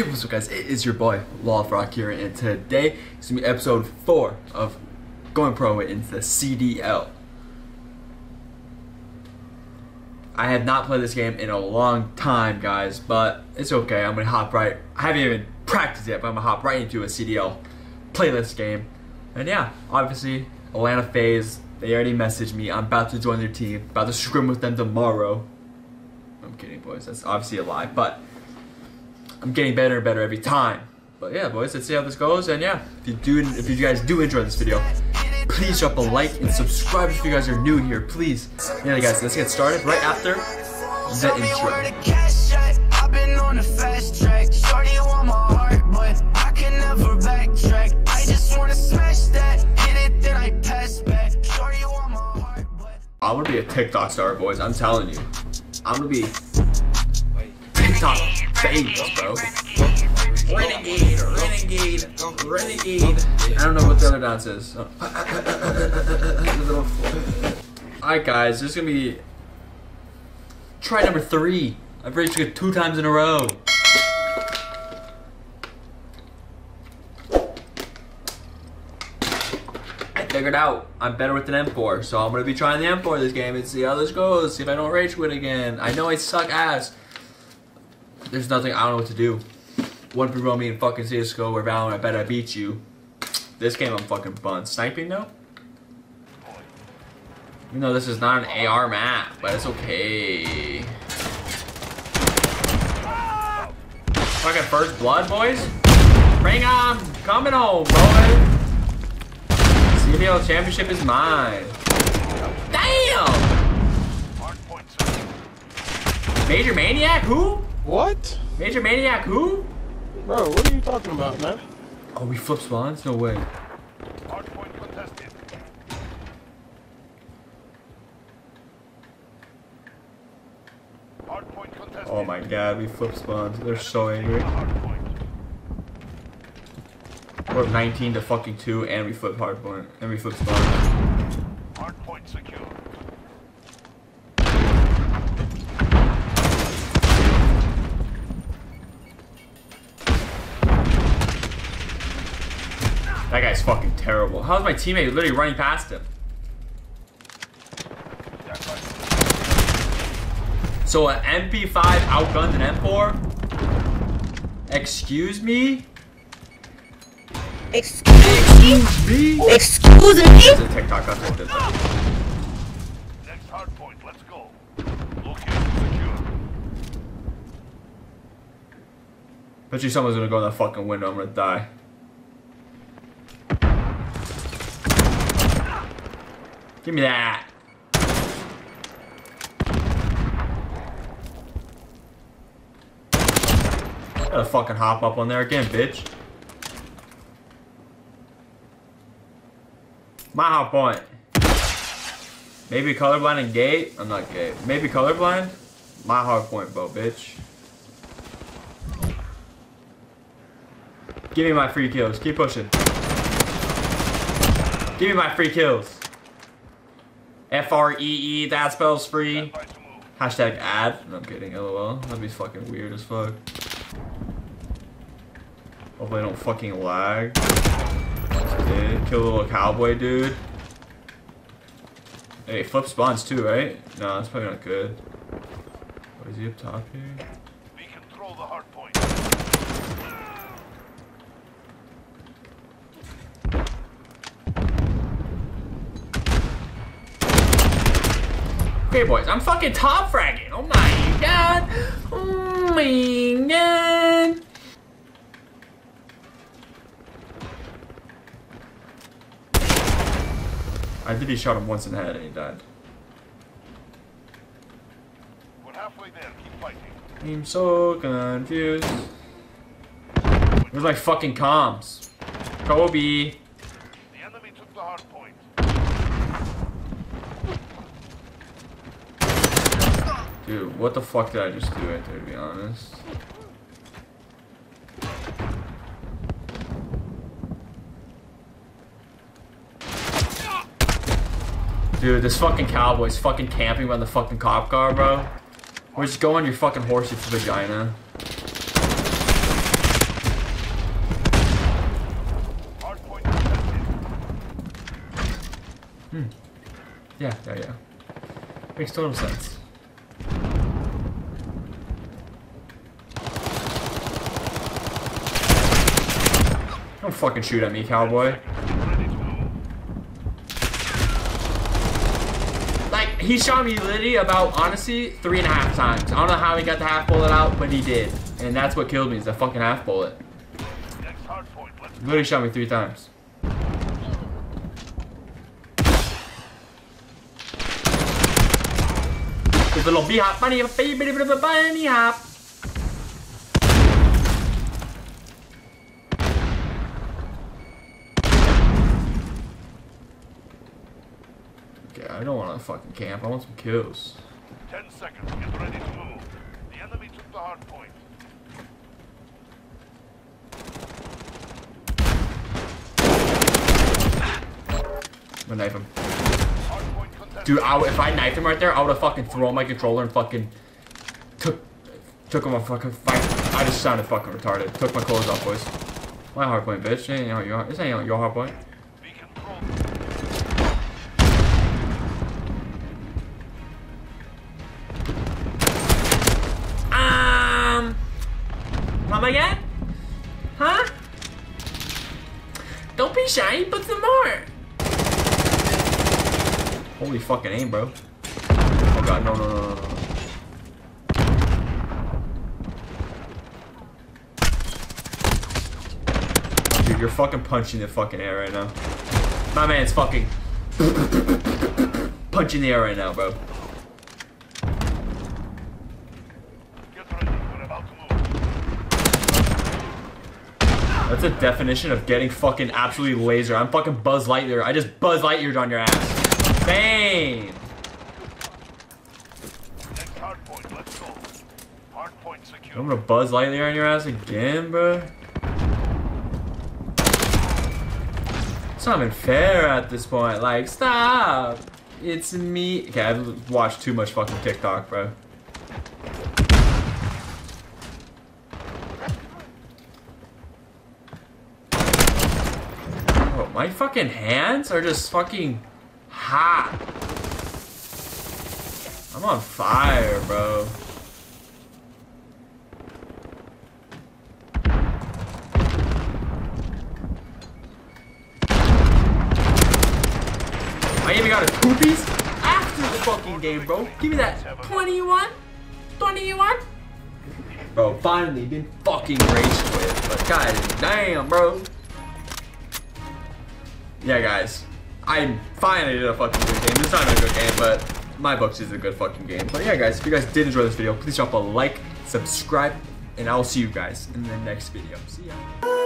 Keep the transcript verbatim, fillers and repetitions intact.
Hey, what's up guys, it is your boy LawFrock here, and today is going to be episode four of going pro into the C D L. I have not played this game in a long time guys, but it's okay. I'm going to hop right, I haven't even practiced yet, but I'm going to hop right into a C D L playlist game. And yeah, obviously Atlanta FaZe, they already messaged me. I'm about to join their team, about to scrim with them tomorrow. I'm kidding boys, that's obviously a lie, but I'm getting better and better every time. But yeah, boys, let's see how this goes. And yeah, if you do, if you guys do enjoy this video, please drop a like and subscribe if you guys are new here, please. Yeah, guys, let's get started right after the intro. I've been on a fast track, shorty want my heart, but I can never backtrack. I just wanna smash that, hit it, then I pass back. Shorty want my heart, but I'm gonna be a TikTok star, boys. I'm telling you, I'm gonna be TikTok famous, bro. Renegade, renegade, renegade. I don't know what the other dance is. Alright guys, this is gonna be try number three. I've reached it two times in a row. I figured out I'm better with an M four, so I'm gonna be trying the M four this game and see how this goes. See if I don't rage quit again. I know I suck ass. There's nothing, I don't know what to do. One people me in fucking C S G O or Valorant, I bet I beat you. This game I'm fucking fun. Sniping though? You know this is not an A R map, but it's okay. Fucking first blood, boys? Bring on! Coming home, boys! C D L championship is mine. Damn! Major Maniac, who? What? Major Maniac who? Bro, what are you talking about, man? Oh, we flip spawns? No way. Hardpoint contested. Hardpoint contested. Oh my god, we flip spawns. They're so angry. We're nineteen to fucking two, and we flip hardpoint, and we flip spawns. Hardpoint secure. That guy's fucking terrible. How's my teammate literally running past him? So an M P five outgunned an M four? Excuse me? Excuse me? Excuse me? It's a TikTok content. Next hardpoint, let's go. Location secure. Bet you someone's gonna go in that fucking window. I'm gonna die. Give me that. Gotta fucking hop up on there again, bitch. My hot point. Maybe colorblind and gay. I'm not gay. Maybe colorblind. My hard point, bro, bitch. Give me my free kills. Keep pushing. Give me my free kills. F R E E, that spells free. Hashtag ad. No, I'm kidding, lol. That'd be fucking weird as fuck. Hopefully I don't fucking lag. Did. Kill the little cowboy dude. Hey, flip spawns too, right? No, that's probably not good. What is he up top here? We control the hardpoint. Okay, boys, I'm fucking top fragging. Oh my god. Oh my god. I did he shot him once in the head and he died. We're halfway there. Keep fighting. I'm so confused. Where's my fucking comms? Kobe. The enemy took the hardpoint. Dude, what the fuck did I just do right there, to be honest? Dude, this fucking cowboy's fucking camping around the fucking cop car, bro. Or just go on your fucking horse, you vagina. Yeah, yeah, yeah. Makes total sense. Don't fucking shoot at me, cowboy. Like, he shot me literally about, honestly, three and a half times. I don't know how he got the half bullet out, but he did. And that's what killed me, is the fucking half bullet. Literally shot me three times. There's a little bee-hop, bunny, bunny hop. Okay, I don't want to fucking camp. I want some kills. Ten seconds. Get ready to move. The enemy took the hard point. I'm gonna knife him. Dude, I would, if I knifed him right there, I would have fucking thrown my controller and fucking took took him a fucking fight. I just sounded fucking retarded. Took my clothes off, boys. My hard point, bitch. This ain't your, this ain't your hard point. Um, come again? Huh? Don't be shy. Put some more. Holy fucking aim, bro. Oh god, no, no, no, no, no. Dude, you're fucking punching the fucking air right now. My man's fucking punching the air right now, bro. That's a definition of getting fucking absolutely laser. I'm fucking Buzz Lightyear. I just Buzz Lightyear'd on your ass. Bang! Next hard point, let's go. Hard point secure. I'm gonna Buzz Lightyear on your ass again, bro. It's not even fair at this point. Like, stop! It's me. Okay, I've watched too much fucking TikTok, bro. Oh, my fucking hands are just fucking hot. I'm on fire, bro. I even got a two-piece after the fucking game, bro. Give me that twenty-one, twenty-one. Bro, finally been fucking rage quit, but god damn, bro. Yeah, guys. I finally did a fucking good game. It's not a good game, but my books is a good fucking game. But yeah, guys, if you guys did enjoy this video, please drop a like, subscribe, and I'll see you guys in the next video. See ya.